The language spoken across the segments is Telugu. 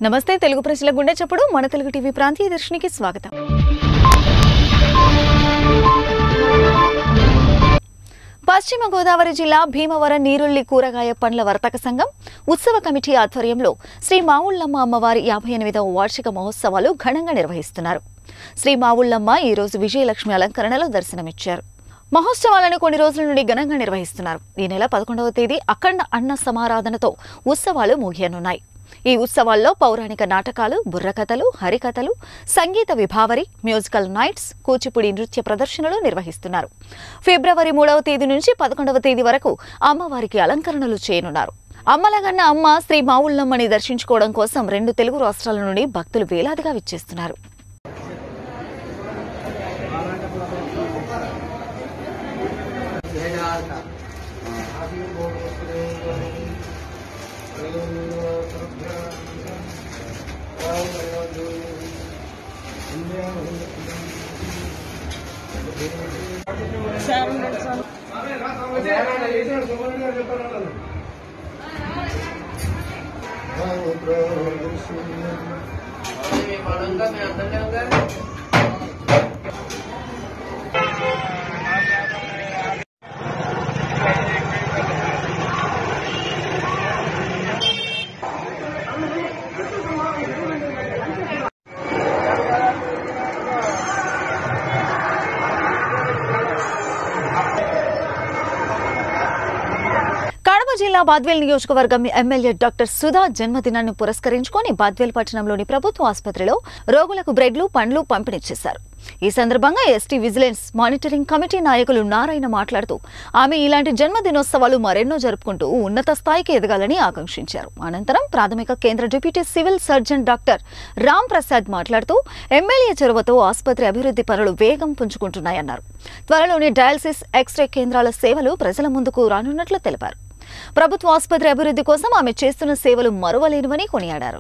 నమస్తే తెలుగు ప్రజల గుండె చప్పుడు మన తెలుగు టీవీ ప్రాంతీయ దర్శనికి స్వాగతం. పశ్చిమ గోదావరి జిల్లా భీమవరం నీరుల్లి కూరగాయ పండ్ల వర్తక సంఘం ఉత్సవ కమిటీ ఆధ్వర్యంలో శ్రీ మావుళ్ళమ్మ అమ్మవారి 58వ వార్షిక మహోత్సవాలు ఘనంగా నిర్వహిస్తున్నారు. శ్రీ మావుళ్ళమ్మ ఈ రోజు విజయలక్ష్మి అలంకరణలో దర్శనమిచ్చారు. మహోత్సవాలను కొన్ని రోజుల నుండి ఘనంగా నిర్వహిస్తున్నారు. ఈ నెల 11వ తేదీ అఖండ అన్న సమారాధనతో ఉత్సవాలు ముగియనున్నాయి. ఈ ఉత్సవాల్లో పౌరాణిక నాటకాలు, బుర్రకథలు, హరికథలు, సంగీత విభావరి, మ్యూజికల్ నైట్స్, కూచిపూడి నృత్య ప్రదర్శనలు నిర్వహిస్తున్నారు. ఫిబ్రవరి 3వ తేదీ నుంచి 11వ తేదీ వరకు అమ్మవారికి అలంకరణలు చేయనున్నారు. అమ్మలగన్న అమ్మ శ్రీ మావుళ్ళమ్మని దర్శించుకోవడం కోసం 2 తెలుగు రాష్ట్రాల నుండి భక్తులు వేలాదిగా విచ్చేస్తున్నారు. జిల్లా బాద్వేల్ నియోజకవర్గం ఎమ్మెల్యే డాక్టర్ సుధా జన్మదినాన్ని పురస్కరించుకొని బాద్వేల్ పట్టణంలోని ప్రభుత్వ ఆసుపత్రిలో రోగులకు బ్రెడ్లు, పండ్లు పంపిణీ చేశారు. ఈ సందర్భంగా ఎస్టీ విజిలెన్స్ మానిటరింగ్ కమిటీ నాయకులు నారాయణ మాట్లాడుతూ ఆమె ఇలాంటి జన్మదినోత్సవాలు మరెన్నో జరుపుకుంటూ ఉన్నత స్థాయికి ఎదగాలని ఆకాంక్షించారు. అనంతరం ప్రాథమిక కేంద్ర deputy civil surgeon doctor Ram Prasad మాట్లాడుతూ ఎమ్మెల్యే చొరవతో ఆసుపత్రి అభివృద్ధి పనులు వేగం పుంజుకుంటున్నాయన్నారు. త్వరలోనే డయాలసిస్, ఎక్స్రే కేంద్రాల సేవలు ప్రజల ముందుకు రానున్నట్లు తెలిపారు. ప్రభుత్వ ఆసుపత్రి అభివృద్ధి కోసం ఆమె చేస్తున్న సేవలు మరువలేనివని కొనియాడారు.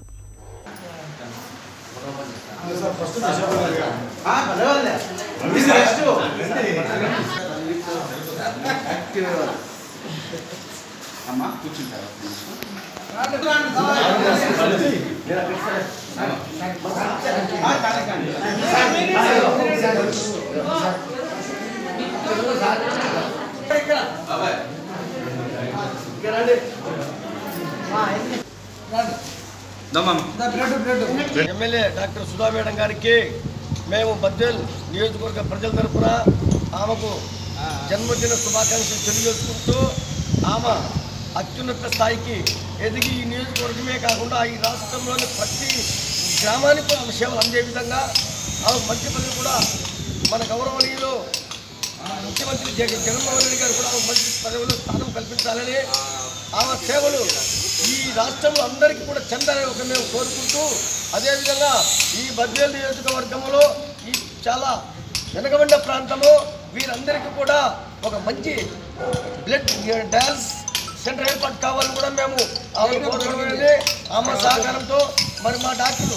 ఎమ్మెల్యే డాక్టర్ సుధా మేడం గారికి మేము బద్వేల్ నియోజకవర్గ ప్రజల తరఫున ఆమెకు జన్మదిన శుభాకాంక్షలు తెలియజేసుకుంటూ ఆమె అత్యున్నత స్థాయికి ఎదిగి ఈ నియోజకవర్గమే కాకుండా ఈ రాష్ట్రంలోని ప్రతి గ్రామానికి ఆమె సేవలు అందే విధంగా ఆమె మంచి పనులు కూడా మన గౌరవనీయులు ముఖ్యమంత్రి జగన్మోహన్ రెడ్డి గారు కూడా మంచి పదవులు స్థానం కల్పించాలని ఆమె సేవలు ఈ రాష్ట్రంలో అందరికీ కూడా చెందాలని ఒక మేము కోరుకుంటూ, అదేవిధంగా ఈ బద్వేల్ నియోజకవర్గంలో ఈ చాలా వెనకబడిన ప్రాంతంలో వీరందరికీ కూడా ఒక మంచి బ్లడ్ డయాలసిస్ సెంటర్ ఏర్పాటు కావాలని కూడా మేము ఆమె కోరుకునేది. ఆమె సహకారంతో మరి మా డాక్టర్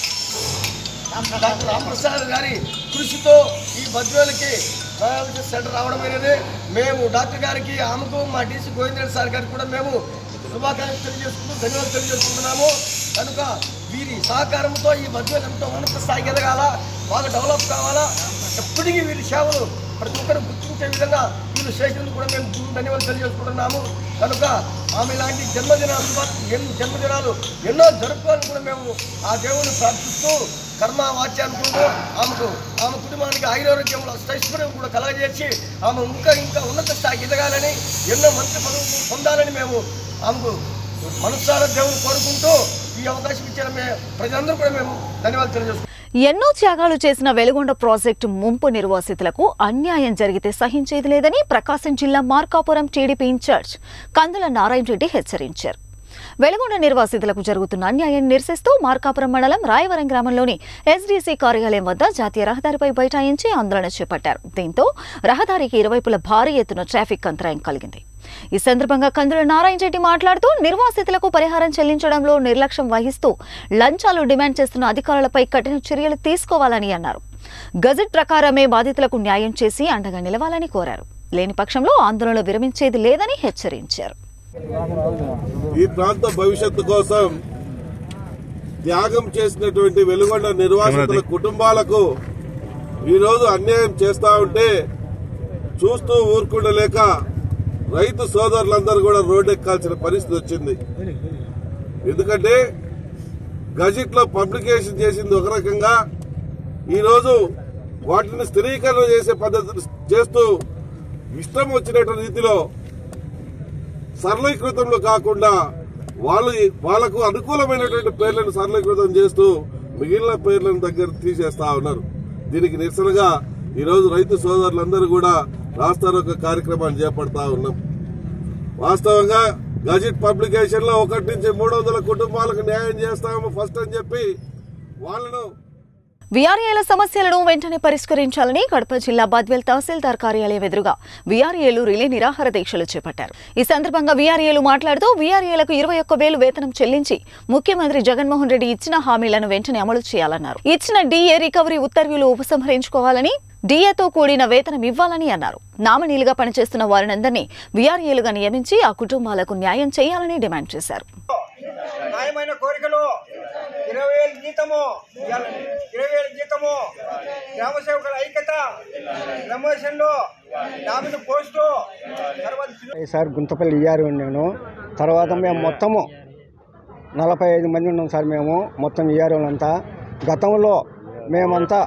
రామప్రసాద్ గారి కృషితో ఈ బద్వేల్కి డయాలసిస్ సెంటర్ రావడం అనేది మేము డాక్టర్ గారికి, ఆమెకు, మా డీసీ గోవిందరెడ్డి సార్ గారికి కూడా మేము శుభాకాంక్షలు తెలియజేసుకుంటూ ధన్యవాదాలు తెలియజేసుకుంటున్నాము. కనుక వీరి సహకారంతో ఈ బద్వేల్ ఎంతో ఉన్నత స్థాయికి ఎదగాల, బాగా డెవలప్ కావాలా, ఎప్పటికీ వీరి సేవలు ప్రతి ఒక్కరు గుర్తించే విధంగా వీళ్ళు చేసినందుకు కూడా మేము ధన్యవాదాలు తెలియజేసుకుంటున్నాము. కనుక ఆమె ఇలాంటి జన్మదినాలు ఎన్నో జరుపుకోవాలని కూడా మేము ఆ దేవుని ప్రార్థిస్తూ కర్మ వాచ్యానుకుంటూ ఆమె కుటుంబానికి ఆయురారోగ్యంలో అష్టైశ్వర్యం కూడా కలగజేసి ఆమె ఇంకా ఉన్నత స్థాయికి ఎదగాలని, ఎన్నో మంచి పనులు పొందాలని మేము ఆమెకు మనసారా దేవుని కోరుకుంటూ ఈ అవకాశం ఇచ్చిన ప్రజలందరూ కూడా మేము ధన్యవాదాలు తెలియజేస్తున్నాం. ఎన్నో త్యాగాలు చేసిన వెలుగొండ ప్రాజెక్టు ముంపు నిర్వాసితులకు అన్యాయం జరిగితే సహించేది లేదని ప్రకాశం జిల్లా మార్కాపురం టీడీపీ ఇన్ఛార్జ్ కందుల నారాయణ రెడ్డి హెచ్చరించారు. వెలుగొండ నిర్వాసితులకు జరుగుతున్న అన్యాయాన్ని నిరసిస్తూ మార్కాపురం మండలం రాయవరం గ్రామంలోని ఎస్డీసీ కార్యాలయం వద్ద జాతీయ రహదారిపై బైఠాయించి ఆందోళన చేపట్టారు. దీంతో రహదారికి ఇరువైపుల భారీ ఎత్తున ట్రాఫిక్ అంతరాయం కలిగింది. ఈ సందర్భంగా కందుల నారాయణ రెడ్డి మాట్లాడుతూ నిర్వాసితులకు పరిహారం చెల్లించడంలో నిర్లక్ష్యం వహిస్తూ లంచాలు డిమాండ్ చేస్తున్న అధికారులపై కఠిన చర్యలు తీసుకోవాలని అన్నారు. గజెట్ ప్రకారమే బాధితులకు న్యాయం చేసి అండగా నిలవాలని కోరారు. లేని పక్షంలో ఆందోళన విరమించేది లేదని హెచ్చరించారు. ఈ ప్రాంత భవిష్యత్తు కోసం త్యాగం చేసినటువంటి వెలుగొండ నిర్వాసితుల కుటుంబాలకు ఈరోజు అన్యాయం చేస్తా ఉంటే చూస్తూ ఊరుకుండలేక రైతు సోదరులందరూ కూడా రోడ్డెక్కాల్సిన పరిస్థితి వచ్చింది. ఎందుకంటే గజెట్ లో పబ్లికేషన్ చేసింది ఒక రకంగా, ఈరోజు వాటిని స్థిరీకరణ చేసే పద్ధతి చేస్తూ ఇష్టం వచ్చినటువంటి రీతిలో సరళీకృతంలో కాకుండా వాళ్లకు అనుకూలమైనటువంటి పేర్లను సరళీకృతం చేస్తూ మిగిలిన పేర్లను దగ్గర తీసేస్తా ఉన్నారు. దీనికి నిరసనగా ఈరోజు రైతు సోదరులందరూ కూడా రాస్తారోక కార్యక్రమాన్ని చేపడతా ఉన్నాం. వాస్తవంగా గజెట్ పబ్లికేషన్ లో 1 నుంచి 300 కుటుంబాలకు న్యాయం చేస్తాము ఫస్ట్ అని చెప్పి వాళ్ళను వీఆర్ఏల సమస్యలను వెంటనే పరిష్కరించాలని కడప జిల్లా బద్వేల్ తహసీల్దార్ కార్యాలయం ఎదురుగా వీఆర్ఏలు రిలే నిరాహార దీక్షలు చేపట్టారు. ఈ సందర్భంగా వీఆర్ఏలు మాట్లాడుతూ వీఆర్ఏలకు 21,000 వేతనం చెల్లించి ముఖ్యమంత్రి జగన్మోహన్ రెడ్డి ఇచ్చిన హామీలను వెంటనే అమలు చేయాలన్నారు. ఇచ్చిన డీఏ రికవరీ ఉత్తర్వులు ఉపసంహరించుకోవాలని, డీఏతో కూడిన వేతనం ఇవ్వాలని అన్నారు. నామినీలుగా పనిచేస్తున్న వారినందరినీ వీఆర్ఏలుగా నియమించి ఆ కుటుంబాలకు న్యాయం చేయాలని డిమాండ్ చేశారు. న్యాయమైన కోరికలు 20,000 జీతము, 20,000 జీతము, గ్రామ సేవకుల ఐక్యత, ప్రమోషన్లు, నామినీ పోస్టు. సార్ గుంతపల్లి ఇయ్యారు నేను. తర్వాత మేము మొత్తము 45 మంది ఉన్నాం సార్. మేము మొత్తం ఇయ్యారులంతా. గతంలో మేమంతా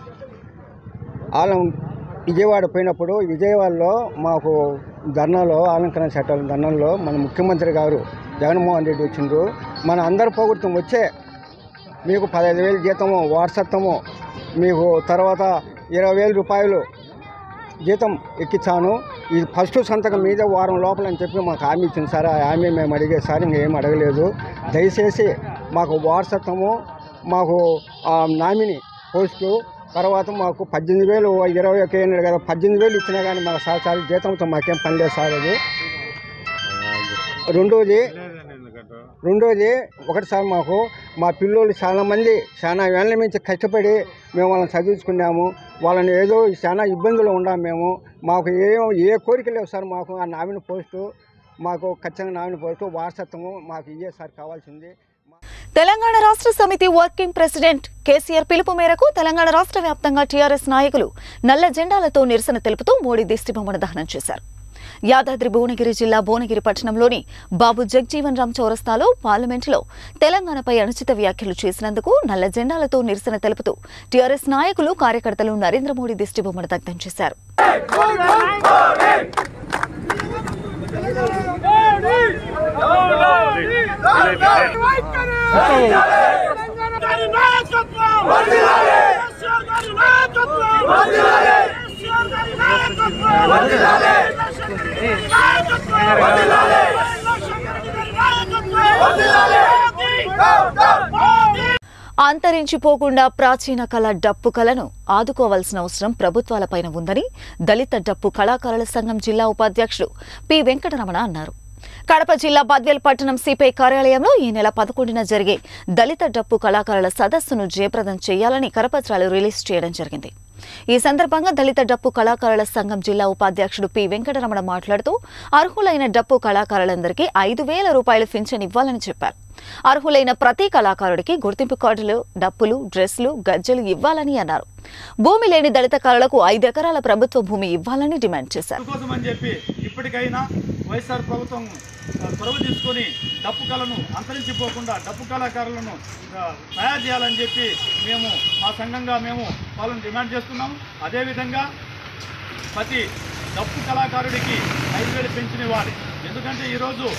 ఆలం విజయవాడ పోయినప్పుడు విజయవాడలో మాకు ధర్నాలో అలంకరణ చట్టాల ధర్నాల్లో మన ముఖ్యమంత్రి గారు జగన్మోహన్ రెడ్డి వచ్చిండ్రు. మన అందరు పోగొడుతాం వచ్చే మీకు 15,000 జీతము వారసత్వము, మీకు తర్వాత 20,000 రూపాయలు జీతం ఎక్కించాను. ఇది ఫస్ట్ సంతకం మీద వారం లోపల అని చెప్పి మాకు హామీ ఇచ్చింది సార్. ఆ హామీ మేము అడిగే సార్ ఇంకేం అడగలేదు. దయచేసి మాకు వారసత్వము, మాకు నామినీ పోస్టు, తర్వాత మాకు 18,000 21 అన్నాడు కదా, 18,000 ఇచ్చినా కానీ మాకు సార్ జీతంతో మాకేం పని లేదు సార్. అది రెండోది ఒకటి సార్, మాకు మా పిల్లోళ్ళు చాలా వేళ్ళ నుంచి కష్టపడి మేము వాళ్ళని చదివించుకున్నాము. వాళ్ళని ఏదో చాలా ఇబ్బందులు ఉన్నాము మేము. మాకు ఏ కోరిక లేవు సార్. మాకు ఆ నామినీ పోస్టు, మాకు ఖచ్చితంగా నామినీ పోస్టు, వారసత్వము మాకు ఇయ్యే సార్ కావాల్సింది. తెలంగాణ రాష్ట్ర సమితి వర్కింగ్ ప్రెసిడెంట్ కేసీఆర్ పిలుపు మేరకు తెలంగాణ రాష్ట్ర వ్యాప్తంగా టీఆర్ఎస్ నాయకులు నల్ల జెండాలతో నిరసన తెలుపుతూ మోడీ దిష్టిబొమ్మను దహనం చేశారు. యాదాద్రి భువనగిరి జిల్లా భువనగిరి పట్టణంలోని బాబు జగ్జీవన్ రామ్ చౌరస్తాలో పార్లమెంటులో తెలంగాణపై అనుచిత వ్యాఖ్యలు చేసినందుకు నల్ల జెండాలతో నిరసన తెలుపుతూ టీఆర్ఎస్ నాయకులు కార్యకర్తలు నరేంద్ర మోడీ దిష్టిబొమ్మను దగ్ధం చేశారు. అంతరించిపోకుండా ప్రాచీన కళ డప్పు కళను ఆదుకోవాల్సిన అవసరం ప్రభుత్వాలపైన ఉందని దళిత డప్పు కళాకారుల సంఘం జిల్లా ఉపాధ్యక్షుడు పి వెంకటరమణ అన్నారు. కడప జిల్లా బద్వేల్ పట్టణం సిపిఐ కార్యాలయంలో ఈ నెల 11న జరిగే దళిత డప్పు కళాకారుల సదస్సును జయప్రదం చేయాలని కరపత్రాలు రిలీజ్ చేయడం జరిగింది. ఈ సందర్భంగా దళిత డప్పు కళాకారుల సంఘం జిల్లా ఉపాధ్యక్షుడు పి వెంకటరమణ మాట్లాడుతూ అర్హులైన డప్పు కళాకారులందరికీ 5,000 రూపాయలు పింఛన్ ఇవ్వాలని చెప్పారు. అర్హులైన ప్రతి కళాకారుడికి గుర్తింపు కార్డులు, డప్పులు, డ్రెస్లు, గజ్జెలు ఇవ్వాలని అన్నారు. భూమి లేని దళిత కళలకు 5 ఎకరాల ప్రభుత్వ భూమి ఇవ్వాలని డిమాండ్ చేశారు. ఇప్పటికైనా వైఎస్ఆర్ ప్రభుత్వం చొరవ తీసుకొని డప్పు కళను అంతరించిపోకుండా డప్పు కళాకారులను తయారు చేయాలని చెప్పి మేము మా సంఘంగా వాళ్ళని డిమాండ్ చేస్తున్నాము. అదేవిధంగా ప్రతి డప్పు కళాకారుడికి 5,000 పెన్షన్ ఇవ్వాలి. ఎందుకంటే ఈరోజు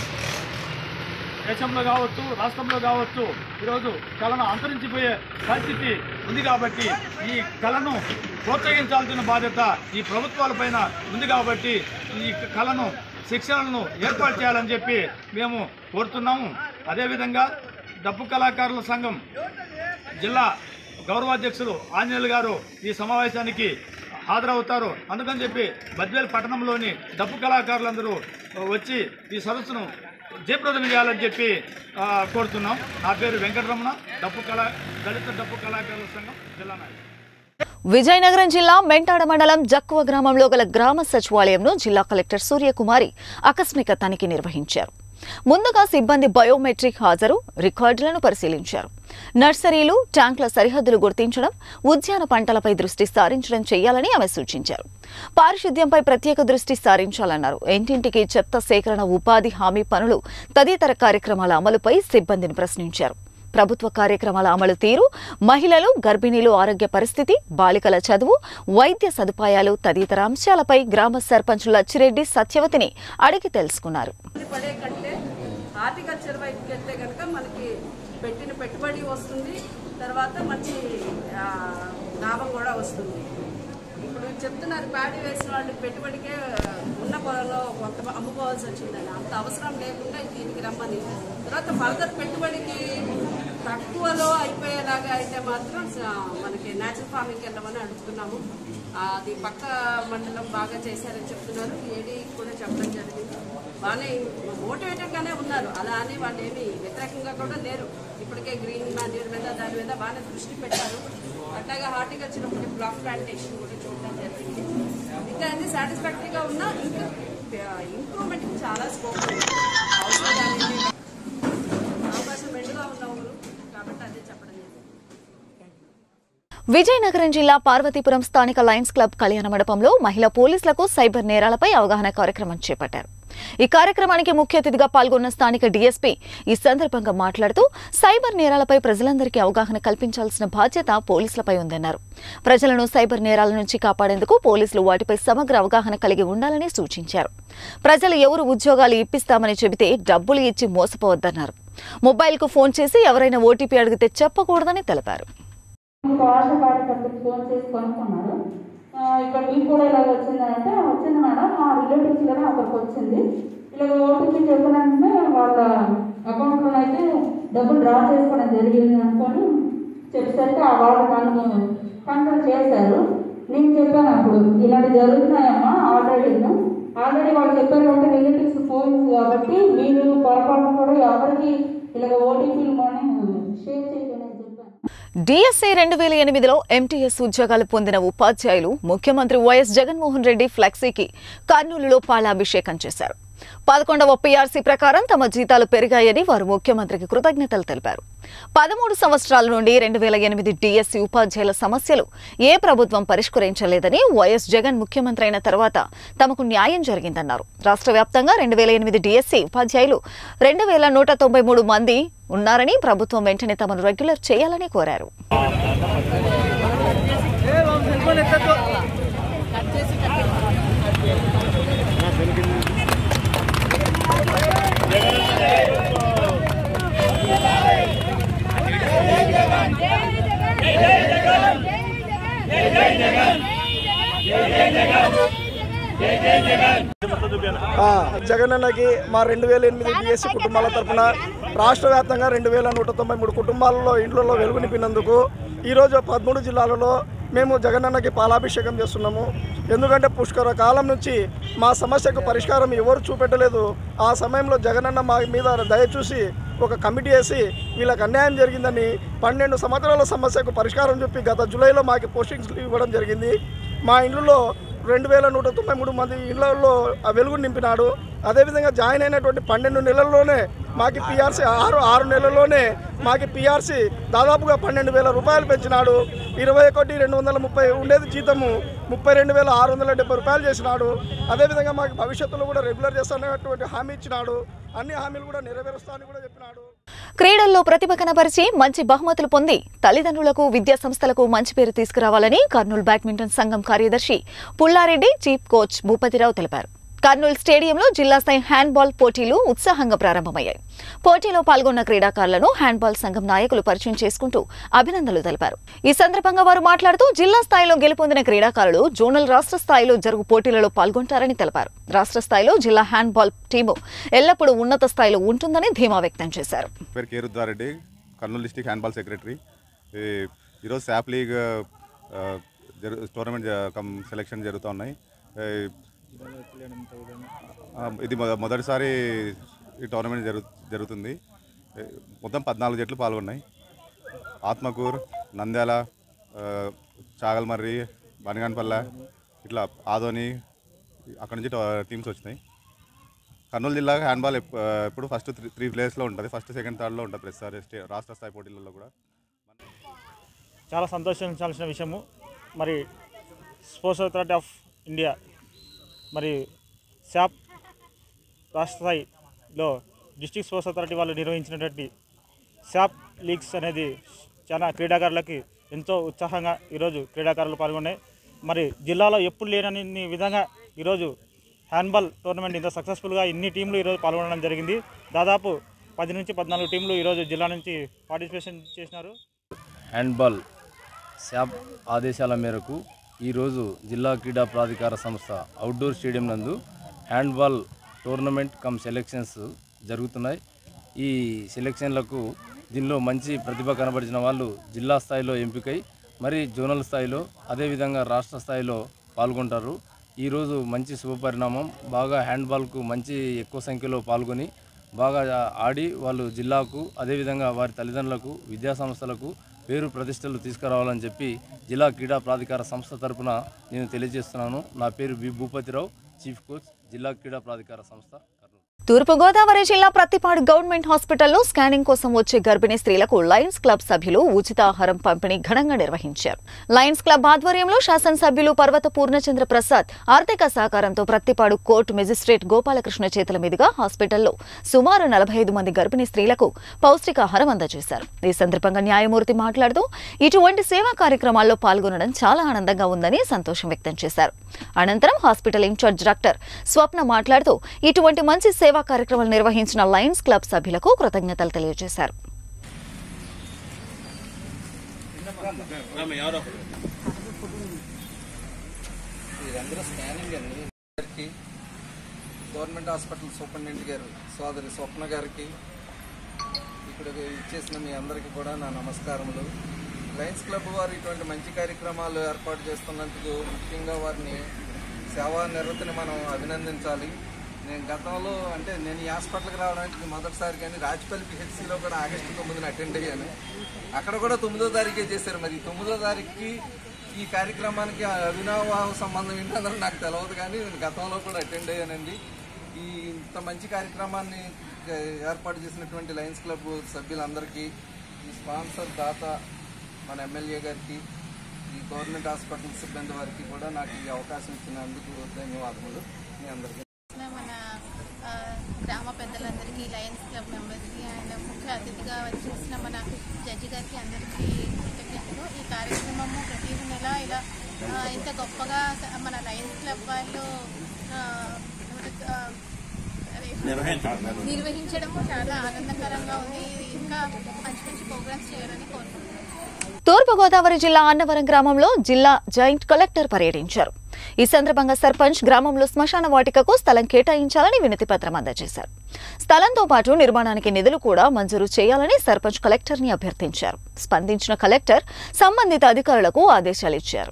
దేశంలో కావచ్చు, రాష్ట్రంలో కావచ్చు, ఈరోజు కళను అంతరించిపోయే పరిస్థితి ఉంది. కాబట్టి ఈ కళను ప్రోత్సహించాల్సిన బాధ్యత ఈ ప్రభుత్వాలపైన ఉంది. కాబట్టి ఈ కళను శిక్షణలను ఏర్పాటు చేయాలని చెప్పి మేము కోరుతున్నాము. అదేవిధంగా డప్పు కళాకారుల సంఘం జిల్లా గౌరవాధ్యక్షులు ఆంజనేయులు గారు ఈ సమావేశానికి హాజరవుతారు. అందుకని చెప్పి బద్వేల్ పట్టణంలోని డప్పు కళాకారులందరూ వచ్చి ఈ సదస్సును జయప్రదం చేయాలని చెప్పి కోరుతున్నాం. నా పేరు వెంకటరమణ, దళిత డప్పు కళాకారుల సంఘం జిల్లా నాయకుడు. విజయనగరం జిల్లా మెంటాడ మండలం జక్కువ గ్రామంలో గల గ్రామ సచివాలయంను జిల్లా కలెక్టర్ సూర్యకుమారి ఆకస్మిక తనిఖీ నిర్వహించారు. ముందుగా సిబ్బంది బయోమెట్రిక్ హాజరు రికార్డులను పరిశీలించారు. నర్సరీలు, ట్యాంకుల సరిహద్దులు గుర్తించడం, ఉద్యాన పంటలపై దృష్టి సారించడం చేయాలని ఆమె సూచించారు. పారిశుద్ధ్యంపై ప్రత్యేక దృష్టి సారించాలన్నారు. ఇంటింటికి చెత్త సేకరణ, ఉపాధి హామీ పనులు తదితర కార్యక్రమాల అమలుపై సిబ్బందిని ప్రశ్నించారు. ప్రభుత్వ కార్యక్రమాల అమలు తీరు, మహిళలు, గర్భిణీలు ఆరోగ్య పరిస్థితి, బాలికల చదువు, వైద్య సదుపాయాలు తదితర అంశాలపై గ్రామ సర్పంచులు లచ్చిరెడ్డి, సత్యవతిని అడిగి తెలుసుకున్నారు. హార్టికల్చర్ వైపుకి వెళ్తే కనుక మనకి పెట్టిన పెట్టుబడి వస్తుంది, తర్వాత మంచి లాభం కూడా వస్తుంది. ఇప్పుడు చెప్తున్నారు ప్యాడీ వేసిన వాళ్ళు పెట్టుబడికే ఉన్న పొలంలో కొంత అమ్ముకోవాల్సి వచ్చిందని, అంత అవసరం లేకుండా దీనికి రమ్మని. తర్వాత ఫర్దర్ పెట్టుబడికి తక్కువలో అయిపోయేలాగా అయితే మాత్రం మనకి న్యాచురల్ ఫార్మింగ్కి వెళ్ళమని అడుగుతున్నాము. అది పక్క మండలం బాగా చేశారని చెప్తున్నారు. ఏడీ కూడా చెప్పడం జరిగింది. బాగానే మోటివేటెడ్గానే ఉన్నారు. అలా అని వాళ్ళు ఏమీ వ్యతిరేకంగా కూడా లేరు. ఇప్పటికే గ్రీన్ మాన్యూర్ మీద దాని మీద బాగానే దృష్టి పెట్టారు. అట్లాగే హార్టికల్చర్ ఒకటి బ్లాక్ ప్లాంటేషన్ కూడా చూడడం జరిగింది. ఇంకా అన్ని సాటిస్ఫాక్టరీగా ఉన్నా ఇంకా ఇంప్రూవ్మెంట్ చాలా స్కోప్ ఉంది. అవకాశం మెండుగా ఉన్న ఊరు కాబట్టి అదే చెప్పడం జరిగింది. విజయనగరం జిల్లా పార్వతీపురం స్థానిక లయన్స్ క్లబ్ కళ్యాణ మండపంలో మహిళా పోలీసులకు సైబర్ నేరాలపై అవగాహన కార్యక్రమం చేపట్టారు. ఈ కార్యక్రమానికి ముఖ్య అతిథిగా పాల్గొన్న స్థానిక డీఎస్పీ ఈ సందర్భంగా మాట్లాడుతూ సైబర్ నేరాలపై ప్రజలందరికీ అవగాహన కల్పించాల్సిన బాధ్యత పోలీసులపై ఉందన్నారు. ప్రజలను సైబర్ నేరాల నుంచి కాపాడేందుకు పోలీసులు వాటిపై సమగ్ర అవగాహన కలిగి ఉండాలని సూచించారు. ప్రజలు ఎవరు ఉద్యోగాలు ఇప్పిస్తామని చెబితే డబ్బులు ఇచ్చి మోసపోవద్దన్నారు. మొబైల్కు ఫోన్ చేసి ఎవరైనా ఓటీపీ అడిగితే చెప్పకూడదని తెలిపారు. ఆశా కార్యకర్తకు ఫోన్ చేసి కనుక్కున్నారు. ఇక్కడ మీకు కూడా ఇలాగ వచ్చిందంటే, వచ్చింది మేడం, మా రిలేటివ్స్లోనే ఒకరికి వచ్చింది. ఇలాగ ఓటీపీ చెప్పినంటే వాళ్ళ అకౌంట్లో అయితే డబ్బులు డ్రా చేసుకోవడం జరిగింది అనుకొని చెప్పేసరికి వాళ్ళు నన్ను కన్సల్ట్ చేశారు. నేను చెప్పాను అప్పుడు ఇలాంటి జరుగుతున్నాయమ్మా, ఆల్రెడీ వాళ్ళు చెప్పారు కాబట్టి రిలేటివ్స్ ఫోన్ కాబట్టి మీరు పొరపాటు కూడా ఎవరికి ఇలాగ ఓటీపీలు కానీ షేర్ చేయకుండా డిఎస్సి 2008లో ఎంటీఎస్ ఉద్యోగాలు పొందిన ఉపాధ్యాయులు ముఖ్యమంత్రి వైఎస్ జగన్మోహన్ రెడ్డి ఫ్లెక్సీకి కర్నూలులో పాలాభిషేకం చేశారు. 11వ పీఆర్సీ ప్రకారం తమ జీతాలు పెరిగాయని వారు ముఖ్యమంత్రికి కృతజ్ఞతలు తెలిపారు. 13 సంవత్సరాల నుండి 2008 డిఎస్సి ఉపాధ్యాయుల సమస్యలు ఏ ప్రభుత్వం పరిష్కరించలేదని, వైఎస్ జగన్ ముఖ్యమంత్రి అయిన తర్వాత తమకు న్యాయం జరిగిందన్నారు. రాష్ట్ర వ్యాప్తంగా 2008 డిఎస్సి ఉపాధ్యాయులు 2193 మంది ఉన్నారని, ప్రభుత్వం వెంటనే తమను రెగ్యులర్ చేయాలని కోరారు. జగనన్నకి మా 2008 డిఎస్సి కుటుంబాల తరఫున రాష్ట్ర వ్యాప్తంగా 2193 కుటుంబాలలో ఇండ్లలో వెలుగు నింపినందుకు ఈరోజు 13 జిల్లాలలో మేము జగనన్నకి పాలాభిషేకం చేస్తున్నాము. ఎందుకంటే పుష్కర కాలం నుంచి మా సమస్యకు పరిష్కారం ఎవరు చూపెట్టలేదు. ఆ సమయంలో జగనన్న మా మీద దయచూసి ఒక కమిటీ వేసి వీళ్ళకి అన్యాయం జరిగిందని 12 సంవత్సరాల సమస్యకు పరిష్కారం చెప్పి గత జూలైలో మాకు పోస్టింగ్స్ ఇవ్వడం జరిగింది. మా ఇండ్లలో 2193 మంది ఇళ్లలో వెలుగు నింపినాడు. అదేవిధంగా జాయిన్ అయినటువంటి 12 నెలల్లోనే మాకు పీఆర్సీ 6 నెలల్లోనే మాకు పీఆర్సీ దాదాపుగా 12,000 రూపాయలు పెంచినాడు. 21,230 ఉండేది జీతము 32,670 రూపాయలు చేసినాడు. అదేవిధంగా మాకు భవిష్యత్తులో కూడా రెగ్యులర్ చేస్తానటువంటి హామీ ఇచ్చినాడు. అన్ని హామీలు కూడా నెరవేరుస్తానని కూడా చెప్పినాడు. క్రీడల్లో ప్రతిభ కనబరిచి మంచి బహుమతులు పొంది తల్లిదండ్రులకు, విద్యా సంస్థలకు మంచి పేరు తీసుకురావాలని కర్నూలు బ్యాడ్మింటన్ సంఘం కార్యదర్శి పుల్లారెడ్డి, చీఫ్ కోచ్ భూపతిరావు తెలిపారు. కర్నూలు స్టేడియంలో జిల్లా స్థాయి హ్యాండ్బాల్ పోటీలు ఉత్సాహంగా ప్రారంభమయ్యాయి. పోటీలో పాల్గొన్న క్రీడాకారులను హ్యాండ్బాల్ సంఘం నాయకులు పరిచయం చేసుకుంటూ అభినందనలు తెలిపారు. ఈ సందర్భంగా వారు మాట్లాడుతూ జిల్లా స్థాయిలో గెలుపొందిన క్రీడాకారులు జోనల్ రాష్ట్ర స్థాయిలో జరుగు పోటీలలో పాల్గొంటారని తెలిపారు. రాష్ట్ర స్థాయిలో జిల్లా హ్యాండ్బాల్ టీము ఎల్లప్పుడూ ఉన్నత స్థాయిలో ఉంటుందని ధీమా వ్యక్తం చేశారు. Kurnool district handball secretary. ఈరోజు శాప్ లీగ్ టోర్నమెంట్ సెలెక్షన్ జరుగుతూ ఉన్నాయి. ఇది మొదటిసారి ఈ టోర్నమెంట్ జరుగుతుంది. మొత్తం 14 జట్లు పాల్గొన్నాయి. ఆత్మకూర్, నంద్యాల, చాగల్మర్రి, బనగాన్పల్లె, ఇట్లా ఆదోని అక్కడి నుంచి టీమ్స్ వచ్చినాయి. కర్నూలు జిల్లా హ్యాండ్బాల్ ఎప్పుడు ఫస్ట్ 3 ప్లేస్లో ఉంటుంది. ఫస్ట్, సెకండ్, థర్డ్లో ఉంటుంది ప్రతిసారి రాష్ట్ర స్థాయి పోటీలలో కూడా. చాలా సంతోషించాల్సిన విషయము. మరి స్పోర్ట్స్ అథారిటీ ఆఫ్ ఇండియా మరి శాప్ రాష్ట్ర స్థాయిలో డిస్ట్రిక్ట్ స్పోర్ట్స్ అథారిటీ వాళ్ళు నిర్వహించినటువంటి శాప్ లీగ్స్ అనేది చాలా క్రీడాకారులకి ఎంతో ఉత్సాహంగా ఈరోజు క్రీడాకారులు పాల్గొన్నాయి. మరి జిల్లాలో ఎప్పుడు లేనన్ని విధంగా ఈరోజు హ్యాండ్బాల్ టోర్నమెంట్ ఇంత సక్సెస్ఫుల్గా ఇన్ని టీంలు ఈరోజు పాల్గొనడం జరిగింది. దాదాపు 10 నుంచి 14 టీంలు ఈరోజు జిల్లా నుంచి పార్టిసిపేషన్ చేసినారు. హ్యాండ్బాల్ శాప్ ఆదేశాల మేరకు ఈరోజు జిల్లా క్రీడా ప్రాధికార సంస్థ అవుట్డోర్ స్టేడియం నందు హ్యాండ్బాల్ టోర్నమెంట్ కమ్ సెలెక్షన్స్ జరుగుతున్నాయి. ఈ సెలెక్షన్లకు దీనిలో మంచి ప్రతిభ కనబరిచిన వాళ్ళు జిల్లా స్థాయిలో ఎంపికై మరి జోనల్ స్థాయిలో అదేవిధంగా రాష్ట్ర స్థాయిలో పాల్గొంటారు. ఈరోజు మంచి శుభపరిణామం. బాగా హ్యాండ్బాల్కు మంచి ఎక్కువ సంఖ్యలో పాల్గొని బాగా ఆడి వాళ్ళు జిల్లాకు అదేవిధంగా వారి తల్లిదండ్రులకు విద్యాసంస్థలకు పేరు ప్రతిష్టలు తీసుకురావాలని చెప్పి జిల్లా క్రీడా ప్రాధికార సంస్థ తరపున నేను తెలియజేస్తున్నాను. నా పేరు బి భూపతిరావు, చీఫ్ కోచ్, జిల్లా క్రీడా ప్రాధికార సంస్థ. తూర్పుగోదావరి జిల్లా ప్రత్తిపాడు గవర్నమెంట్ హాస్పిటల్లో స్కానింగ్ కోసం వచ్చే గర్భిణీ స్త్రీలకు లయన్స్ క్లబ్ సభ్యులు ఉచిత ఆహారం పంపిణీ ఘనంగా నిర్వహించారు. లయన్స్ క్లబ్ ఆధ్వర్యంలో శాసనసభ్యులు పర్వత పూర్ణచంద్ర ప్రసాద్ ఆర్థిక సహకారంతో ప్రత్తిపాడు కోర్టు మెజిస్ట్రేట్ గోపాలకృష్ణ చేతుల మీదుగా హాస్పిటల్లో సుమారు 45 మంది గర్భిణీ స్త్రీలకు పౌష్టికాహారం అందజేశారు. ఈ సందర్భంగా న్యాయమూర్తి మాట్లాడుతూ ఇటువంటి సేవా కార్యక్రమాల్లో పాల్గొనడం చాలా ఆనందంగా ఉందని సంతోషం వ్యక్తం చేశారు. అనంతరం హాస్పిటల్ ఇన్ఛార్జ్ డాక్టర్ స్వప్న మాట్లాడుతూ ఇటువంటి మంచి సేవా కార్యక్రమాలు నిర్వహించిన లయన్స్ క్లబ్ సభ్యులకు కృతజ్ఞతలు తెలియజేశారు. గవర్నమెంట్ హాస్పిటల్ సూపరింటెండెంట్ గారు సోదరి స్వప్న గారికి, ఇక్కడ ఇచ్చేసిన మీ అందరికీ కూడా నా నమస్కారములు. లయన్స్ క్లబ్ వారు ఇటువంటి మంచి కార్యక్రమాలు ఏర్పాటు చేస్తున్నందుకు ముఖ్యంగా వారిని సేవా నిరతిని మనం అభినందించాలి. నేను గతంలో నేను ఈ హాస్పిటల్కి రావడానికి మొదటిసారి కానీ రాజపల్లి పిహెచ్సిలో కూడా ఆగస్టు 9న అటెండ్ అయ్యాను. అక్కడ కూడా 9వ తారీఖే చేశారు. మరి 9వ తారీఖుకి ఈ కార్యక్రమానికి అవినాభావ సంబంధం ఏంటంటే నాకు తెలియదు, కానీ నేను గతంలో కూడా అటెండ్ అయ్యానండి. ఇంత మంచి కార్యక్రమాన్ని ఏర్పాటు చేసినటువంటి లయన్స్ క్లబ్ సభ్యులందరికీ, ఈ స్పాన్సర్ దాత మన ఎమ్మెల్యే గారికి, ఈ గవర్నమెంట్ హాస్పిటల్ సిబ్బంది వారికి కూడా నాకు ఈ అవకాశం ఇచ్చినందుకు ధన్యవాదములు. మీ అందరికీ మన గ్రామ పెద్దలందరికీ, లయన్స్ క్లబ్ మెంబర్స్కి అండ్ ముఖ్య అతిథిగా వచ్చేసిన మన జడ్జి గారికి అందరికీ కృతజ్ఞతలు. ఈ కార్యక్రమము ప్రతి నెల ఇలా ఇంత గొప్పగా మన లయన్స్ క్లబ్ వాళ్ళు నిర్వహించడము చాలా ఆనందకరంగా ఉంది. ఇంకా మంచి మంచి ప్రోగ్రామ్స్ చేయాలని కోరుకుంటున్నాను. తూర్పుగోదావరి జిల్లా అన్నవరం గ్రామంలో జిల్లా జాయింట్ కలెక్టర్ పర్యటించారు. ఈ సందర్భంగా సర్పంచ్ గ్రామంలో శ్మశాన వాటికకు స్థలం కేటాయించాలని వినతి పత్రం అందజేశారు. స్థలంతో పాటు నిర్మాణానికి నిధులు కూడా మంజూరు చేయాలని సర్పంచ్ కలెక్టర్ని అభ్యర్థించారు. స్పందించిన కలెక్టర్ సంబంధిత అధికారులకు ఆదేశాలు ఇచ్చారు.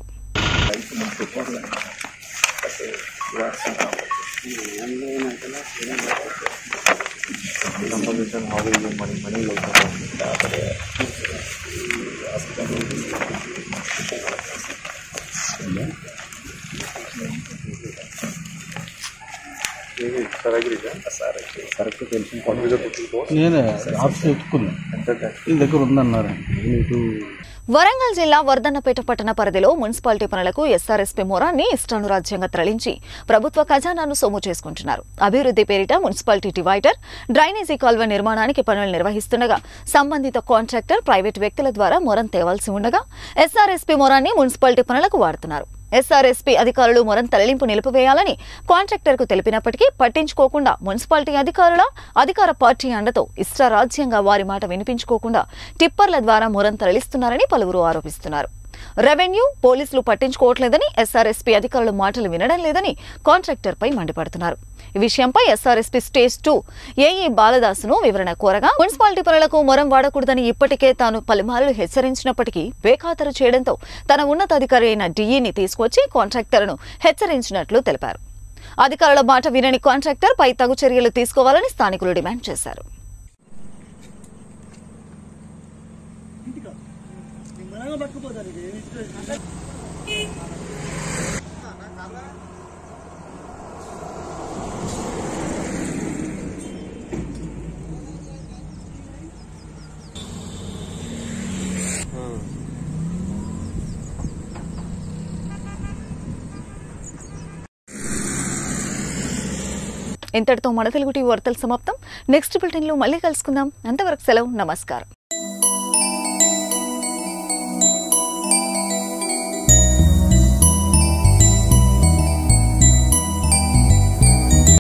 నేనే ఆఫీస్ పెట్టుకున్నా ఈ దగ్గర ఉందన్నారు. వరంగల్ జిల్లా వర్ధన్నపేట పట్టణ పరిధిలో మున్సిపాలిటీ పనులకు ఎస్ఆర్ఎస్పీ మొరాన్ని ఇష్టానురాజ్యంగా తరలించి ప్రభుత్వ ఖజానాను సొమ్ము చేసుకుంటున్నారు. అభివృద్ధి పేరిట మున్సిపాలిటీ డివైడర్, డ్రైనేజీ కాల్వ నిర్మాణానికి పనులు నిర్వహిస్తుండగా సంబంధిత కాంట్రాక్టర్ ప్రైవేటు వ్యక్తుల ద్వారా మొరం తేవాల్సి ఉండగా ఎస్ఆర్ఎస్పీ మొరాన్ని మున్సిపాలిటీ పనులకు వాడుతున్నారు. ఎస్ఆర్ఎస్పీ అధికారులు మొరం తరలింపు నిలిపివేయాలని కాంట్రాక్టర్కు తెలిపినప్పటికీ పట్టించుకోకుండా మున్సిపాలిటీ అధికార పార్టీ అండతో ఇష్టారాజ్యంగా వారి మాట వినిపించుకోకుండా టిప్పర్ల ద్వారా మొరం తరలిస్తున్నారని పలువురు ఆరోపిస్తున్నారు. రెవెన్యూ, పోలీసులు పట్టించుకోవట్లేదని, ఎస్ఆర్ఎస్పీ అధికారులు మాటలు వినడం లేదని కాంట్రాక్టర్పై మండిపడుతున్నారు. ఈ విషయంపై ఎస్ఆర్ఎస్పీ స్టేజ్ 2 ఏఈ బాలదాసును వివరణ కోరగా మున్సిపాలిటీ పనులకు మొరం వాడకూడదని ఇప్పటికే తాను పలుమార్లు హెచ్చరించినప్పటికీ బేఖాతరు చేయడంతో తన ఉన్నతాధికారి అయిన డీఈని తీసుకొచ్చి కాంట్రాక్టర్ను హెచ్చరించినట్లు తెలిపారు. అధికారుల మాట వినని కాంట్రాక్టర్ పై తగు చర్యలు తీసుకోవాలని స్థానికులు డిమాండ్ చేశారు. ఇంతటితో మన తెలుగు టీవీ వార్తలు సమాప్తం. నెక్స్ట్ బులెటిన్లో మళ్ళీ కలుసుకుందాం. అంతవరకు సెలవు. నమస్కారం.